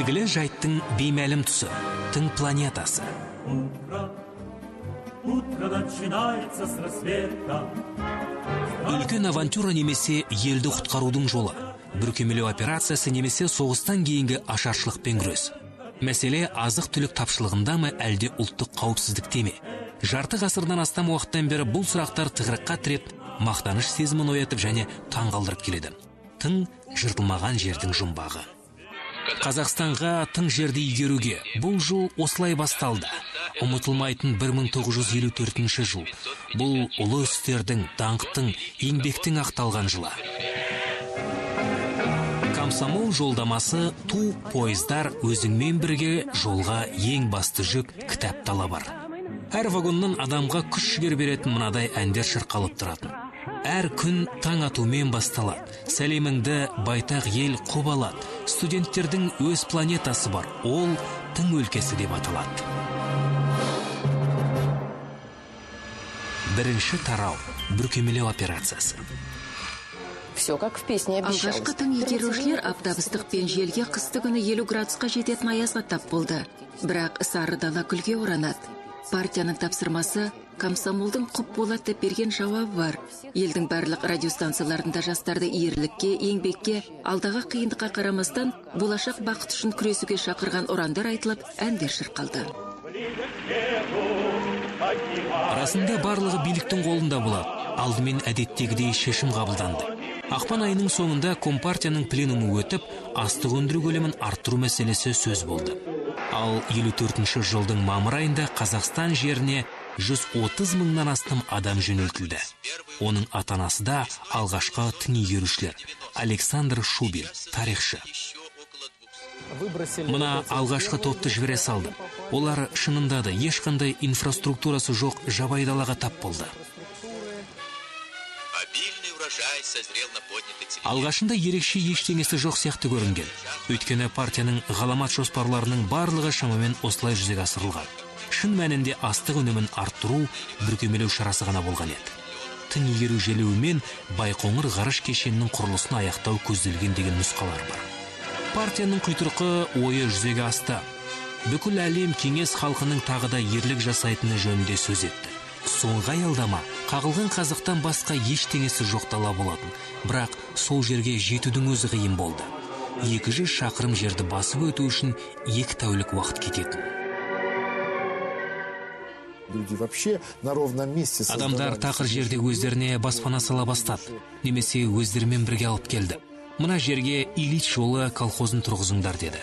Белгілі жайттың беймәлім тұсы, тың планетасы. Үлкен авантюра немесе елді құтқарудың жолы. Бүркемелеу операциясы немесе соғыстан кейінгі ашаршылықпен күрес. Мәселе азық-түлік тапшылығында ма әлде ұлттық қауіпсіздікте ме? Жарты ғасырдан астам уақыттан бері бұл сұрақтар тығырыққа тіреп, мақтаныш сезімін оятып және таңғалдырып келеді. Тың жыртылмаған жердің жұмбағы. Қазақстанға тың жерді игеруге бұл жыл осылай басталды. Ұмытылмайтын 1954 жыл. Бұл ұлы істердің, даңқтың, еңбектің ақталған жылы. Комсомол жолдамасы ту пойыздар өзіңмен бірге жолға ең басты жүк кітап талабар. Әр вагоннан адамға күш жігер беретін мынадай әндер шырқалып тұратын. Әр күн таң атумен басталады. Сәлеміңді байтақ ел қобалады. Студенттердің өз планетасы бар. Ол тың өлкесі деп аталады. Бірінші тарау. Бүркемелеу операциясы. Алғашқы тың игерушілер аптабыстықпен желге қысты күні 50 градусқа жететін аязға тап болды. Бірақ сары дала күлге оранады. Партияның тапсырмасы комсомолдың құп болады деп берген жауабы бар. Елдің барлық радиостанцияларында жастарды ерлікке, еңбекке, алдағы қиындыққа қарамастан болашақ бақыт үшін күресуге шақырған ұрандар айтылып, әндер шырқалды. Арасында барлығы биліктің қолында болады. Алдымен әдеттегідей шешім қабылданды. Ақпан айының соңында Компартияның пленумы өтіп, астық өндіру көлемін арттыру мәселесі сөз болды. Ал 54 жылдың мамыр айында Қазақстан жеріне 130 мыңнан астам адам жөнелтілді. Оның атанасы да алғашқы тың игерушілер. Александр Шубин, тарихшы. Мына алғашқы топты жібере салды. Олар шынында да ешқандай инфраструктурасы жоқ жабайдалаға тап болды. Алғашында ерекше ештеңесі жоқ сияқты көрінген. Өйткені партияның ғаламат жоспарларының барлығы шамамен осылай жүзеге асырылған. Шын мәнінде астық өнімін арттыру, бүркемелеу шарасы ғана болған еді. Тың игеру желеуімен Байқоңыр ғарыш кешенінің құрылысын аяқтау көзделген деген нұсқалар бар. Партияның құйтырқы ойы жүзеге асты. Бүкіл әлем кеңес халқының тағы да ерлік жасайтыны жөнінде сөз етті. Соңғы аялдама қағылған қазықтан басқа ештеңесі жоқ дала болатын. Бірақ сол жерге жетудің өзі қиын болды. 200 шақырым жерді басып өту үшін 2 тәулік уақыт кететін. Адамдар тақыр жерде өздеріне баспана сала бастады, немесе өздерімен бірге алып келді. Мына жерге Ильич жолы колхозын тұрғызыңдар деді.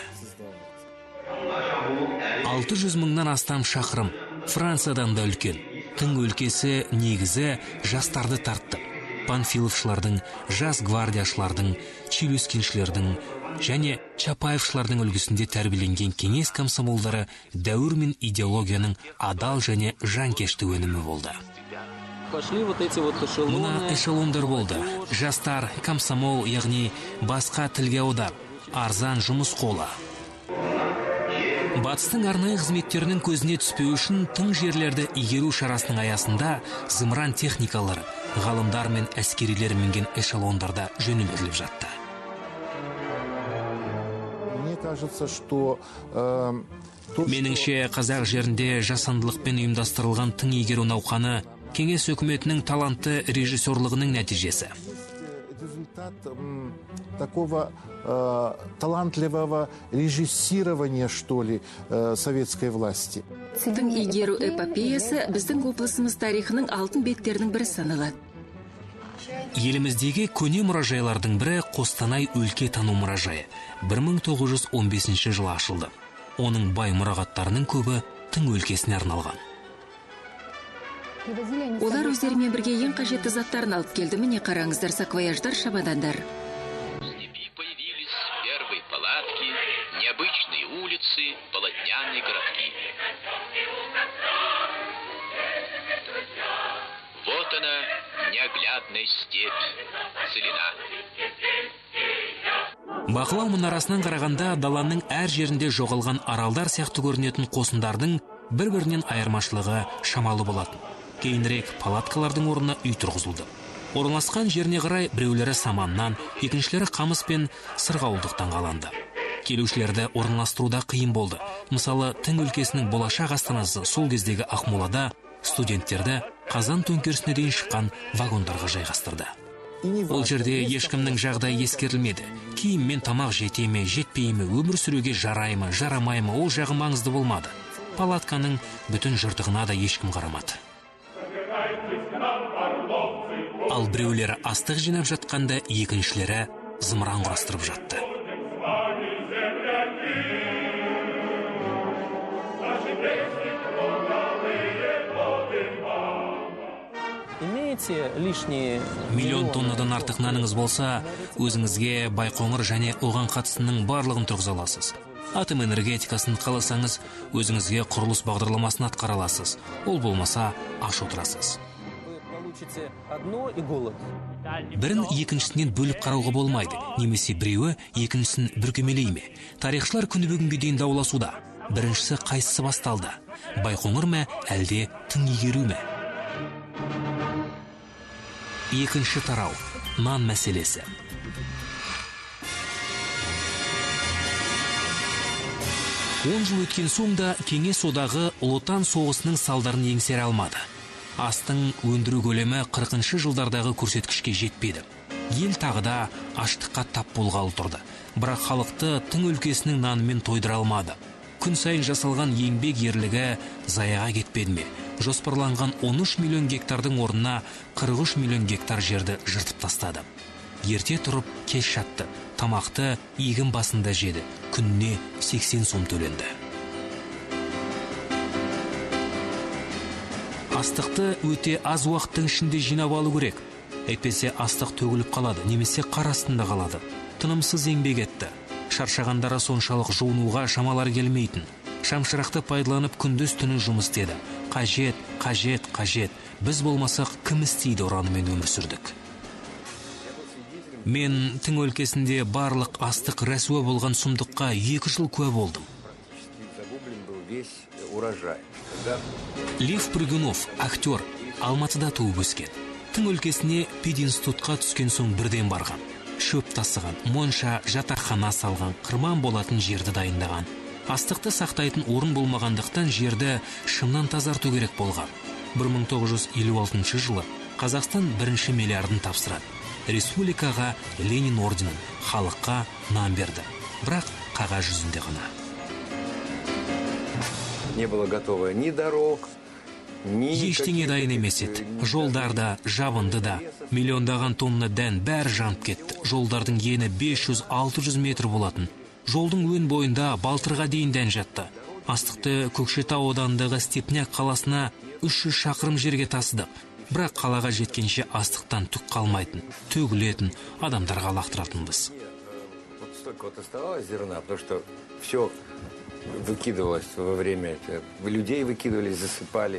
600 мыңнан астам шақырым, Франциядан да үлкен. Тың өлкесі негізі жастарды тартты. Панфиловшылардың, жас гвардияшылардың, Челюскиншілердің және Чапаевшылардың үлгісінде тәрбиеленген кеңес комсомолдары дәуір мен идеологияның адал және жанкешті өнімі болды. Мына эшелондар болды. Жастар, комсомол, яғни басқа тілге аудар, арзан жұмыс қолы. Батыстың арнайы қызметтерінің көзіне түспеу үшін тың жерлерді игеру шарасының аясында зымыран техникалары, ғалымдар мен әскерилер мінген эшелондарда жөнелтіліп жатты. Меніңше, қазақ жерінде жасандылықпен ұйымдастырылған тың игеру науқаны кеңес өкіметінің талантты режиссерлығының нәтижесі. Такого талантливого режиссирования, что ли, советской власти. Тың игеру эпопеясы біздің облысымыз тарихының алтын беттерінің бірі саналады. Еліміздегі көне мұражайлардың бірі Қостанай өлке тану мұражайы 1915 жылы ашылды. Оның бай мұрағаттарының көбі тың өлкесіне арналған. Олар өздерімен бірге ең қажетті заттарын алып келді. Міне қараңыздар, саквояждар, шабадандар. Первые палатки, необычные улицы, полотняные городки. Вот она, неоглядная степь, целина. Бақылау мұнарасынан қарағанда даланың әр жерінде жоғалған аралдар сияқты көрінетін қосындардың бір-бірінен айырмашылығы шамалы болатын. Кейінірек палаткалардың орнына үй тұрғызылды. Орналасқан жеріне қарай біреулері саманнан, екіншілері қамыс пен сырғауылдықтан қаланды. Келушілерді орналастыруда қиын болды. Мысалы, Тың өлкесінің болашақ астанасы сол кездегі Ақмолада студенттерді қазан төңкерісіне дейін шыққан вагондарға жайғастырды. Ол жерде ешкімнің жағдайы ескерілмеді. Киім мен тамақ жете ме, жетпей ме, өмір сүруге жарай ма, жарамай ма, ол жағы маңызды болмады. Палатканың бүтін жыртығына да ешкім қарамады. Ал біреулері астық жинап жатқанда, екіншілері зымыран құрастырып жатты. Миллион тоннадан артық наныңыз болса, өзіңізге Байқоңыр және оған қатысының барлығын тұрғыза аласыз. Атом энергетикасын қаласаңыз, өзіңізге құрылыс бағдарламасын атқара аласыз. Ол болмаса, аш отырасыз. Бірін екіншісінен бөліп қарауға болмайды, немесе біреуі екіншісін бүркемелей ме? Тарихшылар күні бүгінге дейін дауласуда. Біріншісі қайсысы басталды? Байқоңыр ма, әлде Тың игеру ме? Екінші тарау, нан мәселесі. Он жыл өткен соңда Кеңес одағы Ұлы Отан соғысының салдарын еңсере алмады. Астың өндіру көлемі 40-шы жылдардағы көрсеткішке жетпеді. Ел тағы да аштыққа тап болғалы тұрды. Бірақ халықты Тың өлкесінің нанымен тойдыра алмады. Күн сайын жасалған еңбек ерлігі заяға кетпеді ме? Жоспарланған 13 миллион гектардың орнына 43 миллион гектар жерді жыртып тастады. Ерте тұрып кеш жатты. Тамақты егін басында жеді. Күніне 80 сом төленді. Астықты өте аз уақыттың ішінде жинап алу керек. Әйтпесе астық төгіліп қалады, немесе қар астында қалады. Тынымсыз еңбек етті. Шаршағандары соншалық жуынуға шамалар келмейтін. Шамшырақты пайдаланып күндіз түні жұмыс істеді. Қажет. Біз болмасақ, кім істейді ұранымен өмір сүрдік. Мен Тың өлкесінде барлық астық рәсуа болған сұмдыққа 2 жыл куә болдым. Лев Прыгунов, актер, Алматыда туып өскен. Тың өлкесіне пединститутқа түскен соң бірден барған. Шөп тасыған, монша, жатақхана салған, қырман болатын жерді дайындаған. Астықты сақтайтын орын болмағандықтан жерді шымнан тазарту керек болған. 1956 жылы Қазақстан 1 миллиардын тапсырады. Республикаға Ленин орденін, халыққа нан берді. Бірақ қағаз жүзінде ғана. Не было готово ни дорог, Ештеңе дайын емес еді. Жолдарда, жабынды да, миллиондаған тонна дән бәрі жанып кетті. Жолдардың ені 500-600 метр болатын. Жолдың өн бойында Балтырға дейін дән жатты. Астықты Көкшетау ауданындағы Степняк қаласына 300 шақырым жерге тасыдық. Бірақ қалаға жеткенше астықтан түк қалмайтын, төгілетін, адамдарға лақтыратынбыз. Столько оставалось зерна, потому что все выкидывалось во время этого. Людей выкидывали, засыпали.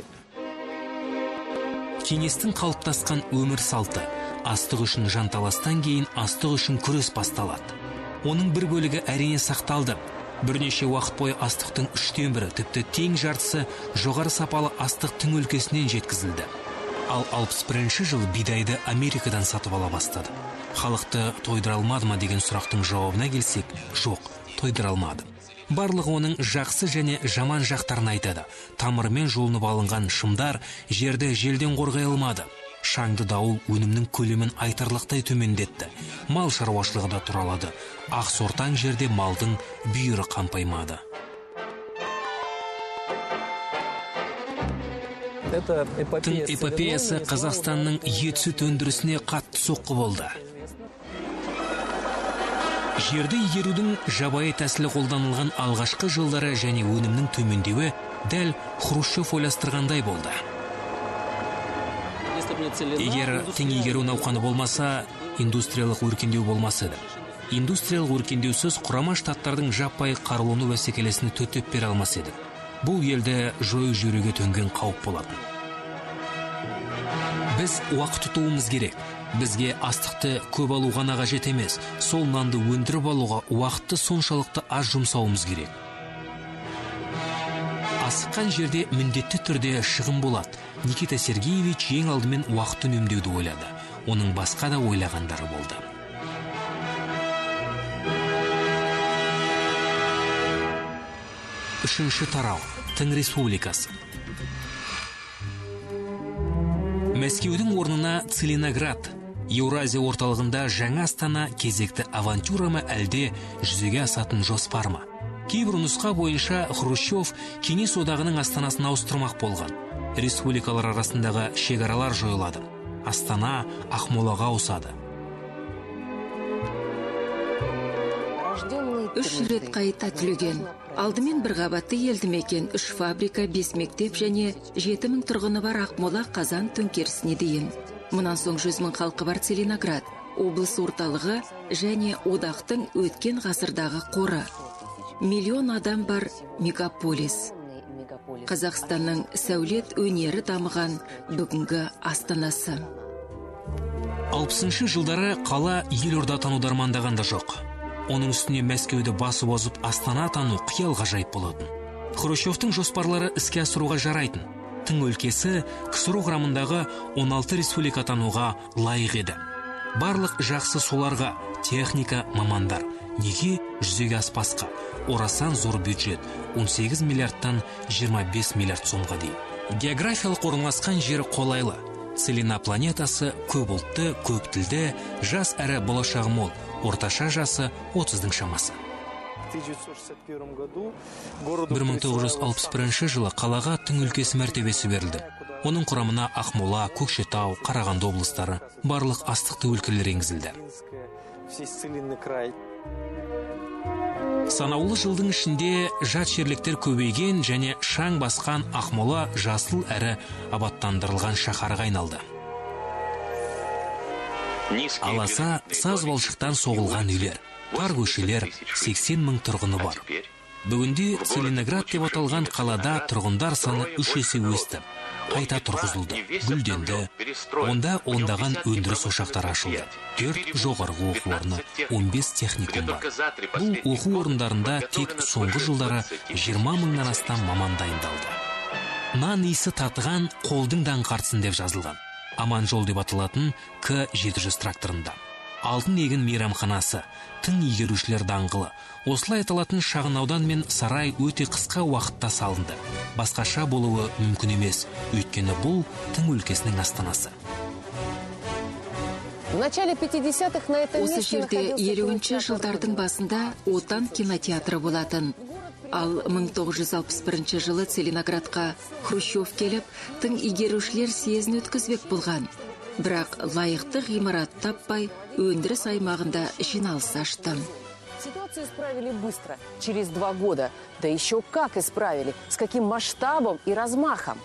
Кеңестің қалыптасқан өмір салты. Астық үшін жанталастан кейін астық үшін күрес басталады. Оның бір бөлігі әрине сақталды. Бірнеше уақыт бойы астықтың 1/3, тіпті тең жартысы жоғары сапалы астық Тың өлкесінен жеткізілді. Ал 61 жылы бидайды Америкадан сатып ала бастады. Халықты тойдыра алмады ма деген сұрақтың жауабына келсек, жоқ, тойдыра алмады. Барлығы оның жақсы және жаман жақтарын айтады. Тамырымен жолынып алынған шымдар жерді желден қорғай алмады. Шаңды дауыл өнімнің көлемін айтарлықтай төмендетті. Мал шаруашылығы да тұралады. Ақ сортаң жерде малдың бүйірі қампаймады. Тың эпопеясы Қазақстанның ет сүт өндірісіне қатты соққы болды. Жерді игерудің жабайы тәсілі қолданылған алғашқы жылдары және өнімнің төмендеуі дәл Хрущев ойластырғандай болды. Егер тың игеру науқаны болмаса, индустриялық өркендеу болмасы еді. Индустриялық өркендеусіз Құрама Штаттардың жаппай қарулану бәсекелесін төтеп бере алмас еді. Бұл елді жойып жүруге төнген қауіп болады. Біз уақыт тұтуымыз керек. Бізге астықты көп алу ғана қажет емес, сол нанды өндіріп алуға уақытты соншалықты аз жұмсауымыз керек. Асыққан жерде міндетті түрде шығын болады. Никита Сергеевич ең алдымен уақытты үнемдеуді ойлады. Оның басқа да ойлағандары болды. 3 тарау, Тың Республикасы. Мәскеудің орнына Целиноград, Еуразия орталығында жаңа астана кезекті авантюра ма әлде жүзеге асатын жоспар ма? Кейбір нұсқа бойынша Хрущев Кеңес одағының астанасын ауыстырмақ болған. Республикалар арасындағы шекаралар жойылады. Астана Ақмолаға ауысады. 3 рет қайта түлеген. Алдымен бір қабатты елді мекен, 3 фабрика, 5 мектеп және 7000 тұрғыны бар Ақмола Қазан төңкерісіне дейін. Мұнан соң 100 000 халқы бар Целиноград, облыс орталығы және одақтың өткен ғасырдағы қоры. 1 миллион адам бар мегаполис. Қазақстанның сәулет өнері дамыған бүгінгі астанасы. 60-шы жылдары қала елорда атануды армандаған да жоқ. Оның үстіне Мәскеуді басып озып Астана атану қиял ғажайып болатын. Хрущевтың жоспарлары іске асыруға жарайтын. Тың өлкесі КСР құрамындағы 16 республика атануға лайық еді. Барлық жақсы соларға техника, мамандар. Неге жүзеге аспасқа? Орасан зор бюджет 18 миллиардтан 25 миллиард сомға дейін. Географиялық орналасқан жері қолайлы. Целина планетасы көп ұлтты, көп тілді, жас әрі болашағы мол. Орташа жасы 30-дің шамасы. 1961 жылы қалаға Тың өлкесі мәртебесі берілді. Оның құрамына Ақмола, Көкшетау, Қарағанды облыстары, барлық астықты өлкелер енгізілді. Санаулы жылдың ішінде жат жерліктер көбейген және шаң басқан Ақмола жасыл әрі абаттандырылған шаһарға айналды. Аласа саз балшықтан соғылған үйлер, тар көшелер, 80 000 тұрғыны бар. Бүгінде Целиноград деп аталған қалада тұрғындар саны 3 есе өсті. Қайта тұрғызылды, гүлденді. Онда ондаған өндіріс ошақтары ашылды. 4 жоғарғы оқу орны, 15 техникум бар. Бұл оқу орындарында тек соңғы жылдары 20 000-нан астам маман дайындалды. Нан иісі татыған қолдың даңғартсын деп жазылған. Аман жол деп аталатын К700 тракторында. Алтын егін мейрамханасы, тың игерушілер даңғылы. Осылай аталатын шағын аудан мен сарай өте қысқа уақытта салынды. Басқаша болуы мүмкін емес, өйткені бұл Тың өлкесінің астанасы. Осы жерде 50-ші жылдардың басында Отан кинотеатры болатын. Ал 1961 жылы Целиноградқа Хрущев келіп, тың игерушілер съезін өткізбек болған. Бірақ лайықты ғимарат таппай, өндіріс аймағында жиналыс ашты. Ситуацию исправили быстро, через 2 года. Да еще как исправили, с каким масштабом и размахом.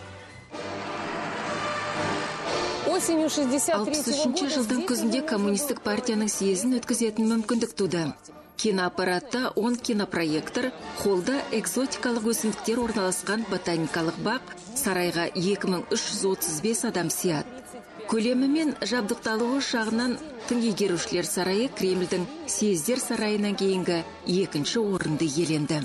Осенью 63 жылдың күзінде коммунистік партияның съезін өткізетін мүмкіндік туды. Киноаппаратта 10 кинопроектор, холда экзотикалық өсімдіктер орналасқан ботаникалық бақ, сарайға 2335 адам сияды. Көлемі мен жабдықталуы жағынан тың игерушілер сарайы Кремльдің съездер сарайынан кейінгі 2-ші орынды иеленді.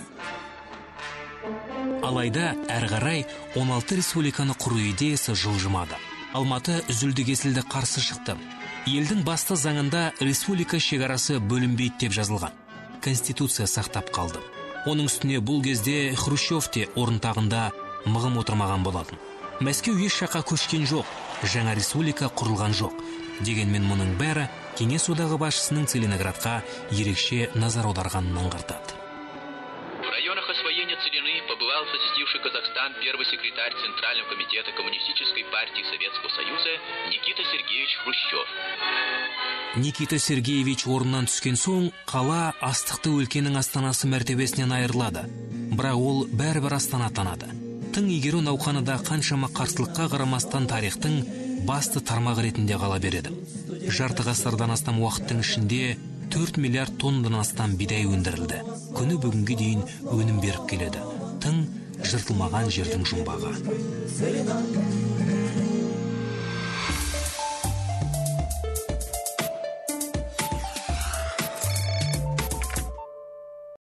Алайда әрі қарай 16 республиканы құру идеясы жылжымады. Алматы үзілді-кесілді қарсы шықты. Елдің басты заңында республика шекарасы бөлінбейді деп жазылған. Конституция сақтап қалды. Оның үстіне бұл кезде Хрущев те орынтағында мығым отырмаған болатын. Мәскеу еш жаққа көшкен жоқ, жаңа республика құрылған жоқ. Дегенмен мұның бәрі Кеңес одағы басшысының Целиноградқа ерекше назар аударғанын аңғартады. В районах освоения Целины побывал посетивший Казахстан первый секретарь Центрального комитета Коммунистической партии Советского Союза Никита Сергеевич Хрущев. Никита Сергеевич орнынан түскен соң, қала астықты өлкенің астанасы мәртебесінен айырылады. Бірақ ол бәрібір Астана атанады. Тың игеру науқанында қаншама қарсылыққа қарамастан тарихтың басты тармағы ретінде қала береді. Жарты ғасырдан астам уақыттың ішінде 4 миллиард тоннадан астам бидай өндірілді. Күні бүгінге дейін өнім беріп келеді. Тың жыртылмаған жердің жұмбағы.